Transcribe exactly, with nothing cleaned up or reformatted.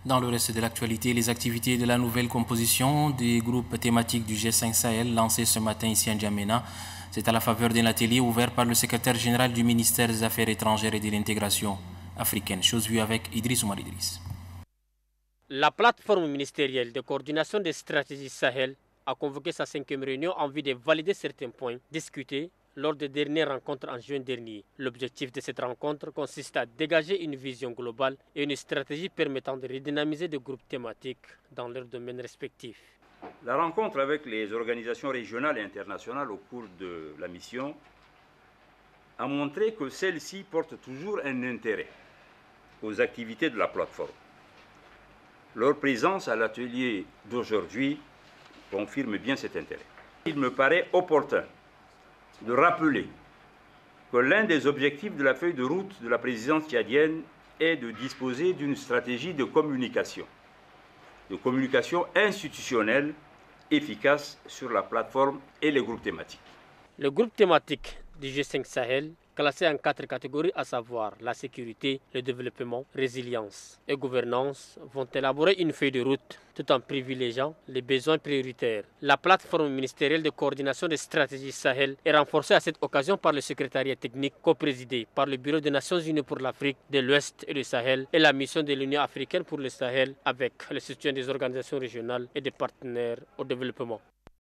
Dans le reste de l'actualité, les activités de la nouvelle composition des groupes thématiques du G cinq Sahel lancées ce matin ici à N'Djamena. C'est à la faveur d'un atelier ouvert par le secrétaire général du ministère des Affaires étrangères et de l'intégration africaine. Chose vue avec Idriss Oumar Idriss. La plateforme ministérielle de coordination des stratégies Sahel a convoqué sa cinquième réunion en vue de valider certains points discutés lors des dernières rencontres en juin dernier. L'objectif de cette rencontre consiste à dégager une vision globale et une stratégie permettant de redynamiser des groupes thématiques dans leurs domaines respectifs. La rencontre avec les organisations régionales et internationales au cours de la mission a montré que celles-ci portent toujours un intérêt aux activités de la plateforme. Leur présence à l'atelier d'aujourd'hui confirme bien cet intérêt. Il me paraît opportun de rappeler que l'un des objectifs de la feuille de route de la présidence tchadienne est de disposer d'une stratégie de communication, de communication institutionnelle efficace sur la plateforme et les groupes thématiques. Le groupe thématique du G cinq Sahel, classé en quatre catégories, à savoir la sécurité, le développement, résilience et gouvernance, vont élaborer une feuille de route tout en privilégiant les besoins prioritaires. La plateforme ministérielle de coordination des stratégies Sahel est renforcée à cette occasion par le secrétariat technique coprésidé par le Bureau des Nations Unies pour l'Afrique de l'Ouest et le Sahel et la mission de l'Union africaine pour le Sahel avec le soutien des organisations régionales et des partenaires au développement.